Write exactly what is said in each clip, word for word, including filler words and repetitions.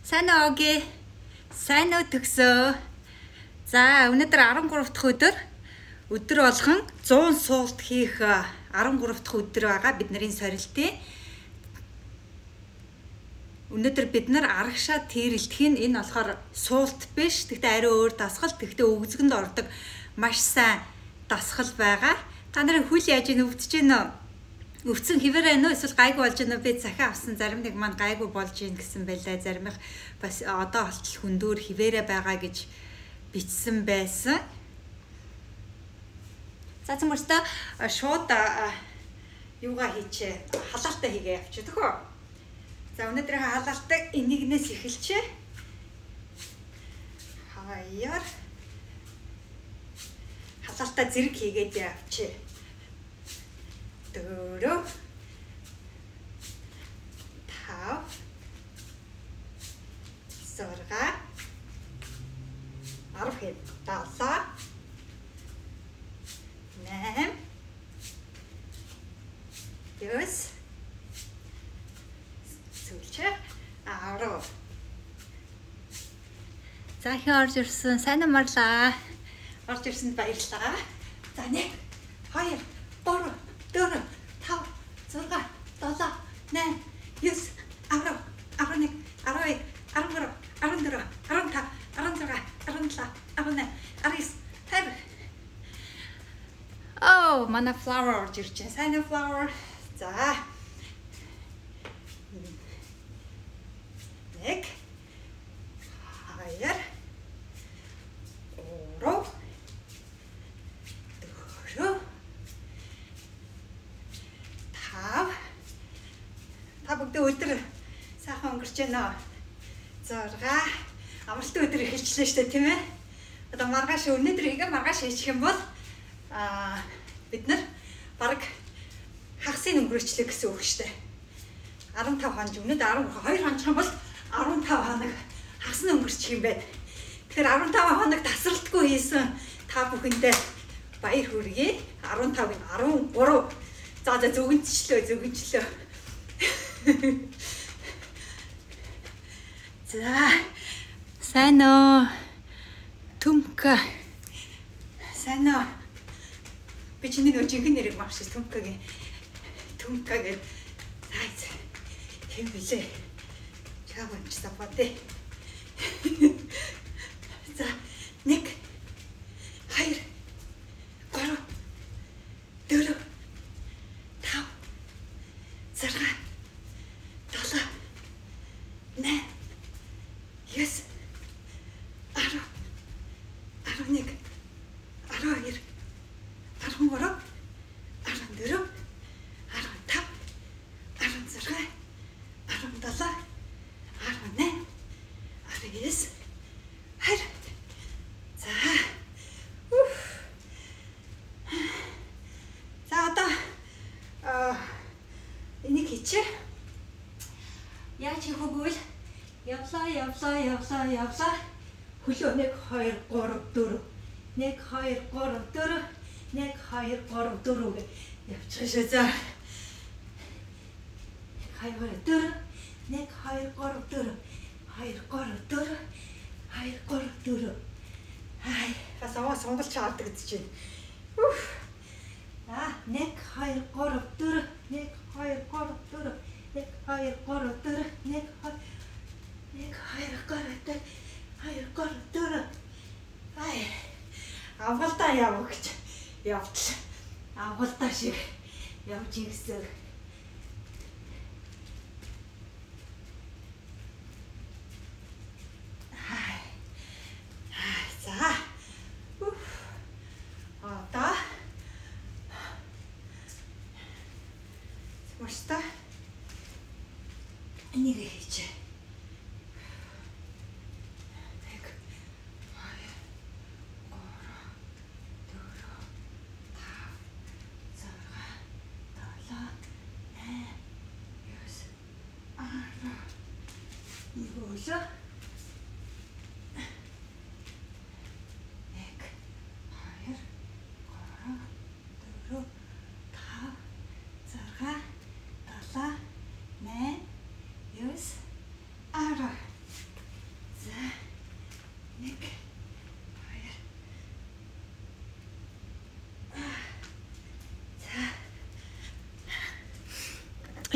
Сайн уу гээ. Сайн уу төгсөө. За өнөөдөр арван гурав дахь өдөр. Өдөр болгон зуун суулт хийх арван гурав дахь өдөр байгаа бидний сорилтын. Өнөөдөр бид нар арагшаа тэрэлдэх нь энэ болохоор суулт биш. Тэгтээ ари өөр дасгал, тэгтээ өгзгөнд ордог маш сайн дасгал байгаа. Та нарын хүл яаж ийн өвдөж гин үү? Өвцөн хിവэр байна уу? Эсвэл гайгүй болж байна уу? Би захиа авсан зарим нэг маань гайгүй болж гин гэсэн байлаа. Зарим их бас одоо болтол хүндүүр хിവэрэ байгаа гэж бичсэн байсан. За цэмэртэ шууд юугаа хийчээ. Халаалтаа хийгээ явчих төхөө. За өнөөдрийн халаалтыг энийгнээс эхэлчээ. Хаяар халаалтаа зэрэг хийгээд явчих. Дөрөв тав сорга арав хэд далаа нэм ёс сүлчээ арав. За их орж ирсэн. Сайн амарлаа. Орж ирсэнд баярлалаа. За нэг хоёр гурав дөрөв тав зурга долоо нэн ёс арав арав нэг арав хоёр арав гурав арав дөрөв арав тав арав зурга арав долоо арав нэн арав ёс тав. Oh, манай flower орж ирж байна. Сайн flower. За. Нэг хоёр гурав дөрөв та бүгд өдөр сайхан өнгөрч байна. зурга амралтын өдөр эхэлчихлээ шүү дээ, тийм ээ. Одоо маргааш өнөөдөр хийгээ маргааш хийчих юм бол аа бид нар баг хагасыг өнгөрөөчлөө гэсэн үг шүү дээ. арван тав хоног өнөөдөр арван хоёр хоног юм бол арван тав хоног хагас нь өнгөрчих юм байна. Тэгэхээр арван тав хоног тасралтгүй хийсэн та бүхэндээ баяр хүргэе. арван тавын арван гурав. За за зөвгөнчлөө зөвгөнчлөө. За сайн уу Түмка сайн уу би чиний нөө жинхэнэ нэрийг маршиж Түмкагийн Түмка гэж сайз хэм билээ чаавч сапатэ. За нэг хоёр гурав дөрөв тав зурга долоо нэн ёс арав арав нэг арав хоёр арав гурав арав дөрөв арав тав арав зурга арав долоо арав нэн арав ёс хайр. За за одоо а энийг хийчээ. Яаж хийх вэ? Явлаа, явлаа, явлаа, явлаа. Хөлөө нэг хоёр гурав дөрөв. нэг хоёр гурав дөрөв. нэг хоёр гурав дөрөв гэж явчих шээ. За. нэг хоёр дөрөв. нэг хоёр гурав дөрөв. хоёр гурав дөрөв. хоёр гурав дөрөв. Хай, бас аваа сонголч хаадаг гэж чинь. Уф. За, нэг хоёр гурав дөрөв. нэг хоёр гурав дөрөв. нэг хоёр гурав дөрөв. нэг хоёр нэг хоёр гурав дөрөв. хоёр гурав дөрөв. Ай. Авгалдаа явах гэж явтлаа. Авгалдаа шиг явж ирсэн. Хай. Хай, за. Уф. Одоо Мөста энийг хийчээ. Нэг хоёр гурав дөрөв тав зурга долоо нэн ёс арав ёло нэг хоёр гурав дөрөв тав зурга долоо нэн ёс арав.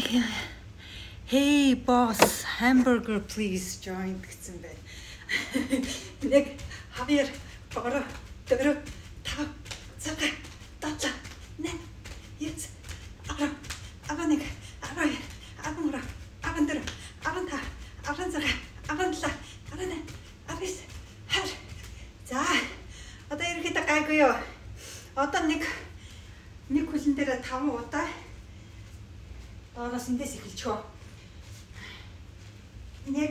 Hey boss, hamburger please join гэсэн байна. Нэг хавьер гoro дөрөв тав цаг тата нэ яц ара аванэг арай аванра авандэр аванта аванзага аванла авана авис хар за одоо ерөөхдөө гайгүй юу одоо нэг нэг хүлэн дээр таван удаа доороос эндээс эхэлчихөө нэг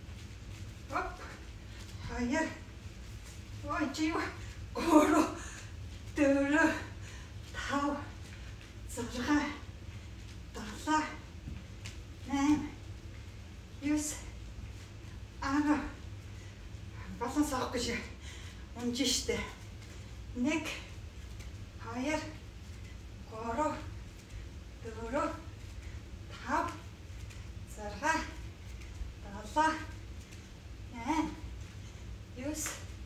оп хаяр ой жив гoro дөрөв тав зурга далаа нэм юус ара баланс авах гэж унж штэ нэг хаяр гoro дөрөв тав зурга далаа нэм юус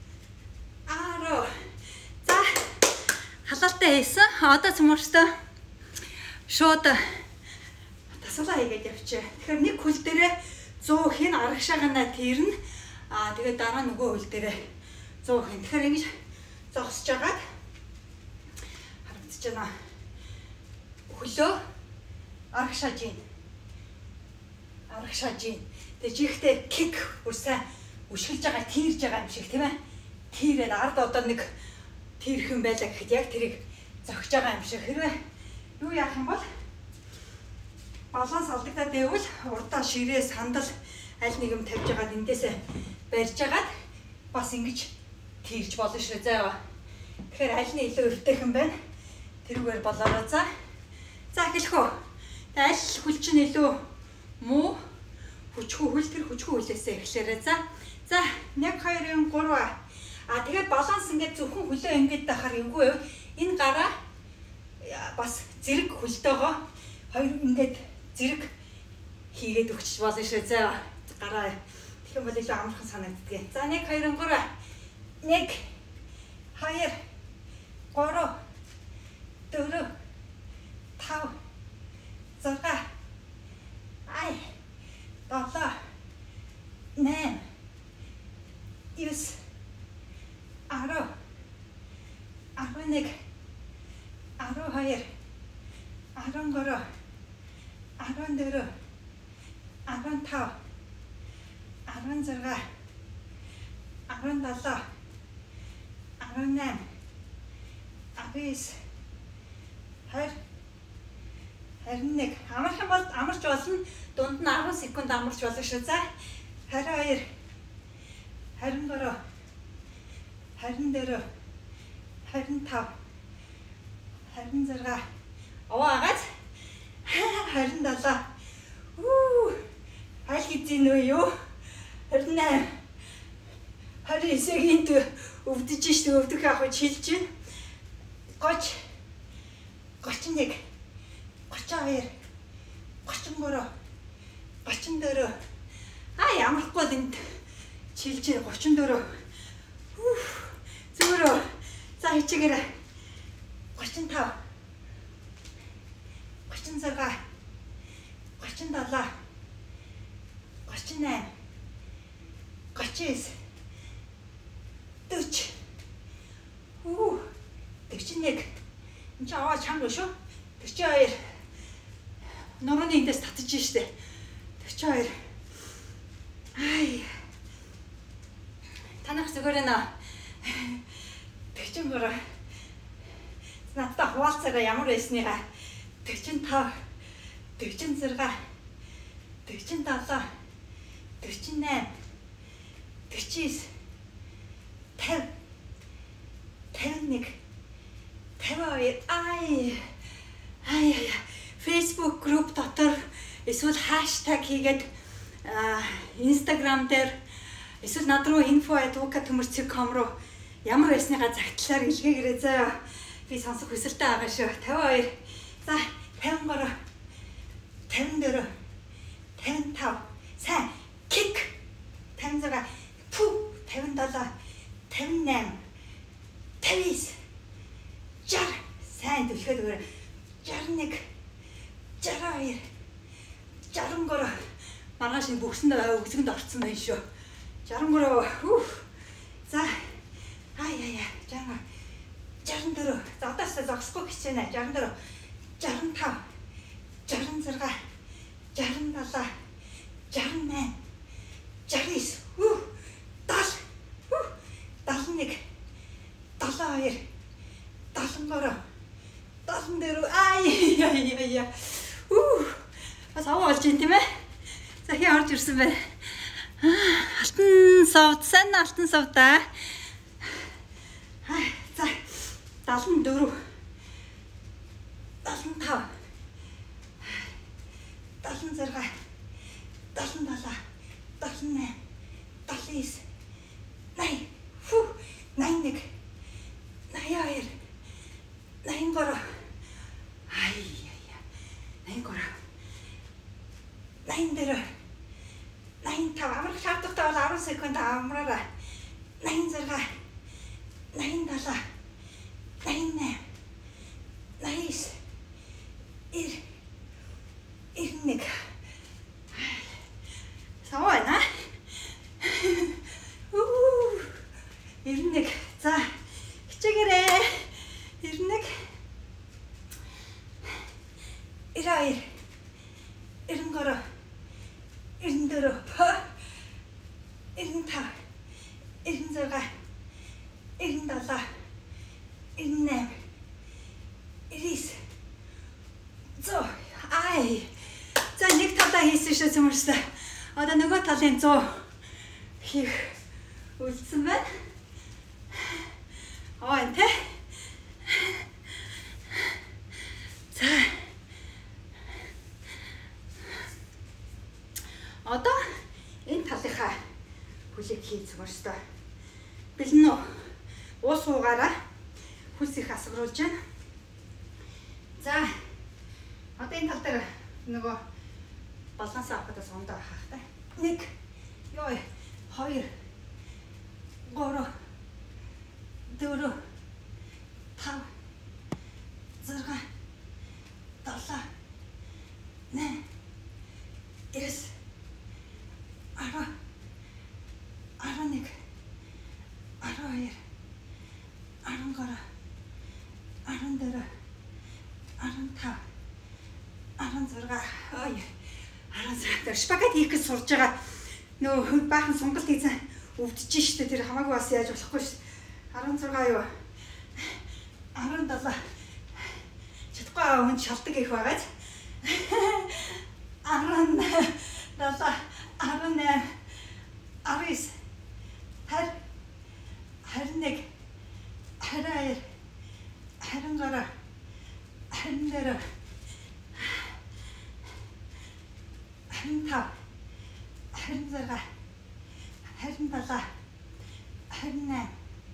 ара за халаалтай хийсэн одоо цөмөрчтэй шууд тасалаа хийгээд явчих. Тэгэхээр нэг хөл дээрээ сто хин арагшаагана тэрнэ. Аа тэгээд дараа нөгөө хөл дээрээ сто хин. Тэгэхээр ингэж зогсож агаад харагдаж байна. Хөлөө арагшааж ийн. Арагшааж ийн. Тэгээд чихтэй кик үрсэ өшгөлж байгаа тийрж байгаа юм шиг тийм ээ. Тийрээд ард одоо нэг тийрх юм байлаа гэхэд яг тэрийг зогсож байгаа юм шиг. Хэрвээ юу яах юм бол баланс алдагдаад байвал урдаа ширээ сандал аль нэг юм тавьж агаад эндээсээ барьж агаад бас ингэж тийрж болно шүү заа. Тэгэхээр аль нь илүү өвтэйхэн байна. Тэрүүгээр болоороо за. За эхлэх үү. Тэгээ аль хүл чинь илүү муу хүчгүй хөл тэр хүчгүй хөлөөсөө эхлээрээ за. За нэг хоёрын гурав. А тэгээд баланс ингээд зөвхөн хөлөө ингээд дахаар эвгүй юу? Энэ гараа бас зэрэг хөлтөөгөө хоёр ингээд зэрэг хийгээд өгч болно шүү заа. Гараа тэгэх юм бол илүү амархан санагддаг. За нэг хоёрын гурав. нэг хоёр гурав дөрөв тав зурга ай долоо нэм юус арав арван нэг арван хоёр арван гурав арван дөрөв арван тав арван зурга арван долоо арван нэм абис хар харин нэг амархан бол амарч болно дунд нь арван секунд амарч болно шүү. За харин хоёр харин гурав харин дөрөв харин тав харин зурга оваагаад харин долоо уу аль хэзээ нөө юу харин нэм харин эсэгийн дэ өвдөж штэ өвдөх яах вэ чилж байна гоч гочин нэг гочин хоёр гочин гурав гочин дөрөв а ямархгүй энд чилж гочин дөрөв зүрөө за хичээгээрэй гочин тав гочин зурга гочин долоо гочин нэм гочин дөрвч уу дөрвч нэг энэ ч аваа чанга шүү дөрвч хоёр нурууны эндээс татж штэ дөрвч хоёр ай танах зүгээр нэ дөрвч гурав надтай хуваалцаараа ямар байсныгаа дөрвч тав дөрвч зурга дөрвч долоо дөрвч нэм дөрвч тавь тавь нэг тавь хоёр ай ай ай Facebook group дотор эсвэл хаштаг хийгээд Instagram дээр эсвэл над руу info at uka tömөрc точка com руу ямар байсныгаа загтлаар илгээгээрэй заа. Би сонсох хүсэлтэй байгаа шүү. тавь хоёр за тавин гурав тавин дөрөв тавин тав сайн кик тавин зурга пү тавин долоо тавин нэм тавис жар сайн төлөхөд өгөөрэй. жаран нэг жаран хоёр Маргааш нэг бүгсэнд өгсөнд орцсон байна шүү. жаран гурав. За. Ай яа яа. Жаа. жаран дөрөв. За одоос зогсохгүй хичээнэ. жаран дөрөв. жаран тав. жаран зурга. жаран далаа. жаран найман. жаран эс. Хүү. дал. Хүү. далан нэг. далан хоёр. далан гурав. далан дөрөв. Ай яа яа яа. Хүү. Бас аваа болж юм тийм ээ. За хий орж ирсэн байна. Алтан совд, сайн алтан совдаа. За далан дөрөв. далан тав. далан зурга. далан далаа. далан найман. далан эс. найман. Фүү. найман нэг. найман хоёр. найман гурав. Ай яа яа. найман гурав. найман дөрөв. найман тав. Амар шаардлагатай бол арван секунд амраарай. найман зурга. найман далаа. найман найман. найман эс. ир. ирнэ нэг. Сава байна. Уу. ирнэ нэг. За. Хичээгээрэй. ирнэ нэг. ир хоёр. ирнэ гурав. ирнэ дөрөв. ирнэ тав. ирнэ зурга. ирнэ далаа. ирнэ найман. ир эс. зөө. Ай. За нэг талаа хийсэн шүү цөмөрсөө. Одоо нөгөө талын зөө хийх үлдсэн байна. Аа энэ тэ. За. Одоо энэ талынхаа хүлээг хий цөмөрсөө. Бэлэн үү? Уус уугаараа хүс их асгаруулж байна. За. Одоо энэ тал дээр нөгөө баланс авахдаа сондоо хаах та. нэг, ёо, хоёр, гурав, дөрөв, тав, зурга, далаа, найман, эс, арав, арван нэг, арван хоёр, арван гурав, арван дөрөв, арван тав, арван зурга. Ой. арван зурга. Шпагат хийх гэж сурж байгаа. Нөө баахан сонголт хийсэн өвдөж штэ тэр хамаагүй бас яаж болохгүй ш. арван зурга юу? арван далаа. Чадахгүй хүн шалтгаан их байгааз. арван далаа. арван найман. арван эс. харь. харин нэг. харин хоёр. харин гурав. харин дөрөв. харин тав. харин зурга. харин далаа. харин найман.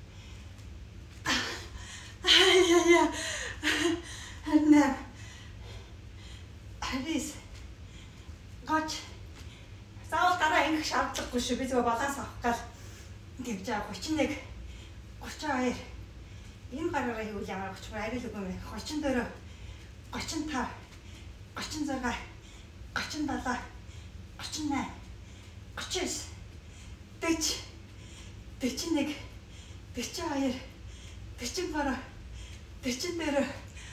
Ай яа яа. харин найман. харин эс. гоч. Заавал дараа ингэх шаардлагагүй шүү. Би зөв баланс авах гал тэгж байгаа. гучин нэг. гучин хоёр. Энэ гараараа хийвэл ямар гоч арай л үгүй мэ. гучин дөрөв. гучин тав. гучин зурга. гучин далаа. гучин найман. гучин эс. дөрвөн. дөрвөн нэг. дөрвөн хоёр. дөрвөн гурав. дөрвөн дөрөв.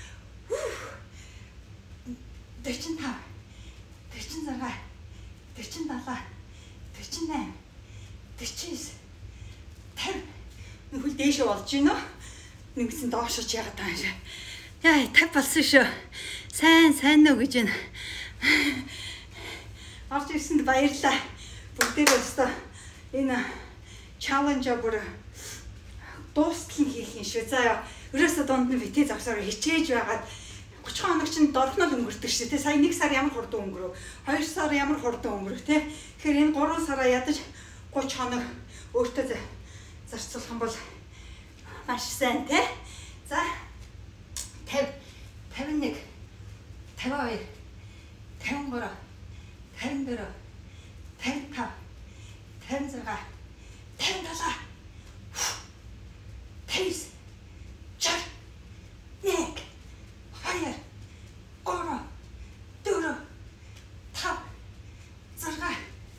дөрвөн тав. дөрвөн зурга. дөрвөн далаа. дөрвөн найман. дөрвөн эс. тавь. Нүхэл дээшээ болж байна уу? Нэгсэн доошооч яагаад таа юм. Яа, тавь болсон шүү. Сайн, сайн уу гэж байна. Орж ирсэнд баярлалаа. Бүгдээрээ өстө энэ чаленж бүр дуустал хийх юм шүү. За ерөөсө донд нь битээ завсаар хичээж байгаад гучин хоног чинь дорхнол өнгөрдөг шүү. Тэ сая нэг сар ямар хурдан өнгөрөв? хоёр сар ямар хурдан өнгөрөв те? Тэгэхээр энэ гурван сараа ядаж гучин хоног өөртөө зарцуулах юм бол маш сайн те. За тавь, тавин нэг, тавин хоёр, тавин гурав, тавин дөрөв, тавин тав, тавин зурга, тавин далаа, тавин эс, чар, нэг, хоёр, гурав, дөрөв, тав, зурга,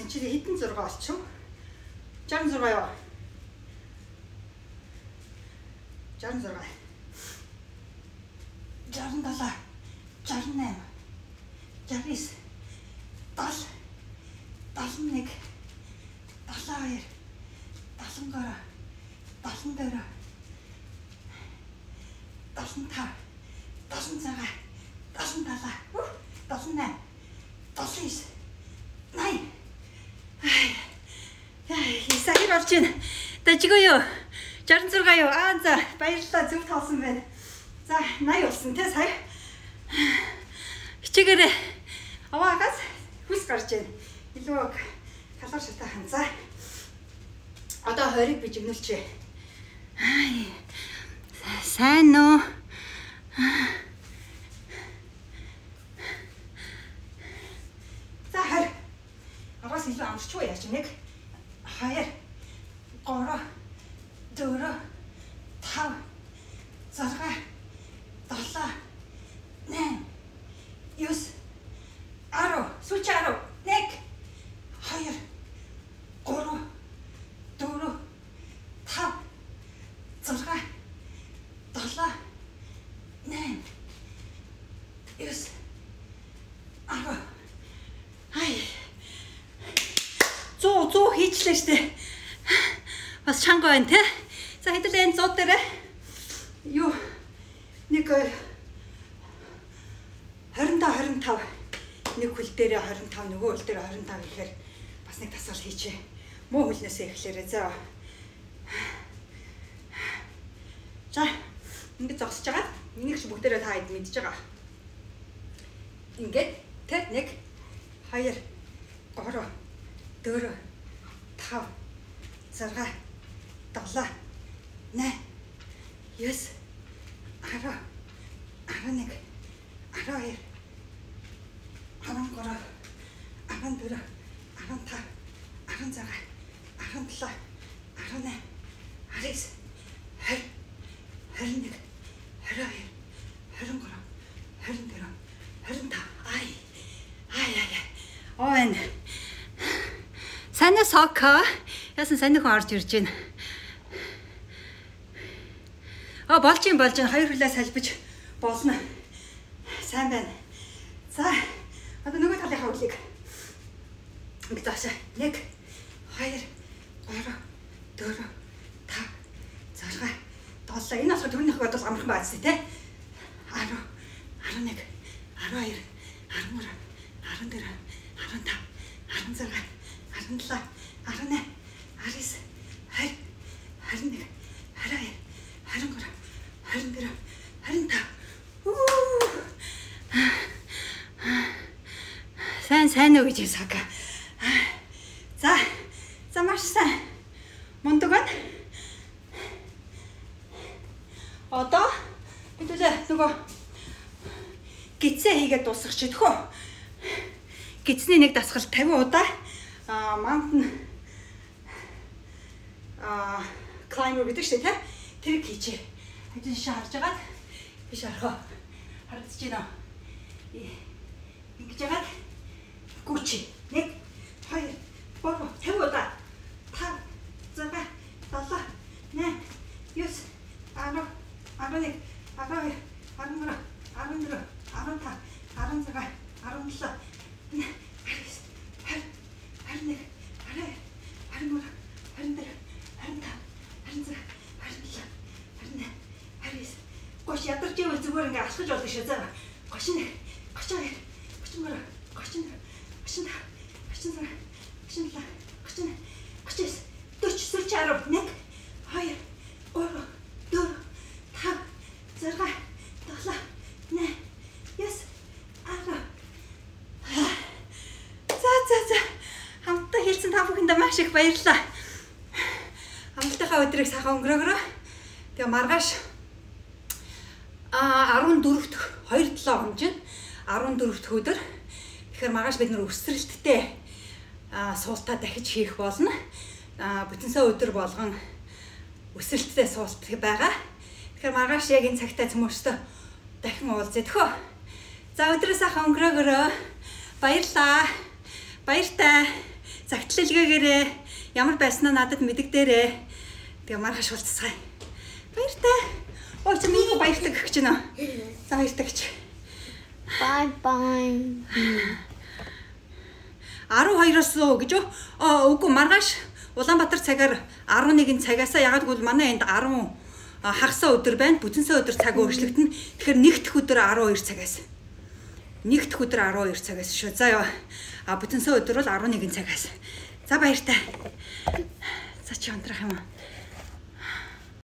чи хэдэн зураг олчих вэ? жирэмсix юу? жирэмсix. жирэмсεπτем, жирэмнайман, жирэмтисав, даал, даалныг, даалнхоёр, даалнгороо, даалндөрөө, даалнтав, даалнцагаа, даалнталаа, даалннай, даалнис, най. Сахир болж байна. Дажгүй юу? жирэмсix юу? Аа за баярлалаа, зөв тоосон байна. За найд болсон те сая. Хичээгээрээ аваагаас хүс гарч байна. Илүү калори шатаахан. За. Одоо хорийг бижигнүүлчихье. Ай. Сайн уу? За хор. Аваас илүү амарчгүй яаж нэг хоёр гурав дөрөв тав зургаа долоо найман юус арав сүүч арав нэг хоёр гурав дөрөв тав зургаа долоо найман юус арав ай зүү зүү хийчлээ штэ бас чанга байна те. За хэдүүлээ энэ зууд дээр юу нэг двадцать двадцать пять нэг хөл дээр двадцать пять нөгөө хөл дээр двадцать пять гэхээр бас нэг тасгал хийчээ. Муу хөлнөөсөө эхлээрээ заа. За ингэж зогсож байгаа. Энийг ч бүгдээрээ та хэд мэдж байгаа. Ингээд тэ нэг хоёр гурав дөрөв тав зургаа долоо найман юус арав арваннэг аравхоёр арвангурав арвандөрөв арвантав аранзага арванталаа арваннайман арвис хорь хорьнэг хорьхоёр хорьнгурав хорьндөрөв хорьнтав ай ай ай оо энэ санаа сока яасан санаа хүн орж ирж байна. А болж юм болж байна. Хоёр хөлөө салбиж болно. Сайн байна. За одоо нөгөө талынхаа хөлийг ингэ заашаа. нэг хоёр гурав дөрөв тав зургаа долоо. Энэ болохоор түрүүнийх бодвол амархан байц тий. арав арваннэг аравхоёр арвангурав арвандөрөв арвантав аранзага арванталаа арваннайман арвис хорь хорьнэг хорьхоёр хорьнгурав хорьндөрөв хорьнтав сайн сайн уу гэж сага. За за маш сайн мундаг байна. Одоо хэдүүлээ нөгөө гидсээ хийгээд дуусгах чи тэхөө. Гидсний нэг дасгал тавин удаа а mountain а climber гэдэг шүү дээ. Тэр хийчээ. Хажуу шиш харж байгаад биш арах. Харагдаж байна. Ингэж яагаад гүчи. нэг хоёр гурав тавин удаа. тав зургаа долоо найман юус арав арваннэг арваххоёр арвангурав арвандөрөв арвантав аранзага арванталаа арвис хорь хорьнэг арваххоёр арвангурав арвандөрөв арвантав аранзага арванталаа арваннайман арвис гош ядарч ивэл зүгээр ингээ алхаж болдог шүү заа. гошин нэг гошин хоёр гошин гурав гошин дөрөв гошин тав гошин зургаа гошин талаа гошин гошин эс дөрвч сүүч арав нэг хоёр гурав дөрөв тав зургаа долоо найман юус арав. За за за хамтдаа хэлсэн та бүхэндээ маш их баярлалаа. Амралтынхаа өдрийг сайхан өнгөрөөгөө. Тэгээ маргааш а арван дөрөвт хоёр долоо хонжин арван дөрөвт өдөр. Тэгэхээр маргааш бид нэр өсрэлттэй а суултаа дахиж хийх болно. А бүтэнсээ өдөр болгон өсрэлттэй суулт байгаа. Тэгэхээр маргааш яг энэ цагтаа цөмөрстөө дахин уулзъя төхөө. За өдрөө сайхан өнгөрөөгөө. Баярлалаа. Баяртай. Загтлалгаагаарэ ямар байснаа надад мэдэгдээрээ. Тэгээ маргааш уулзцгаая. Баяртай. Ой чи минь баяртай гэх гэж байна. За баяртай гэж. Bye bye. арван хоёроос гэж үү? Үгүй маргааш Улаанбаатар цагаар арван нэгэн цагаас ягаад гэвэл манай энд арван хагасаа өдөр байна. Бүтэнсээ өдөр цаг өөрчлөгдөн. Тэгэхээр нэгдэх өдөр арван хоёр цагаас. Нэгдэх өдөр арван хоёр цагаас шүү. За яа. А бүтэнсээ өдөр бол арван нэгэн цагаас. За баяртай. За чи унтрах юм аа.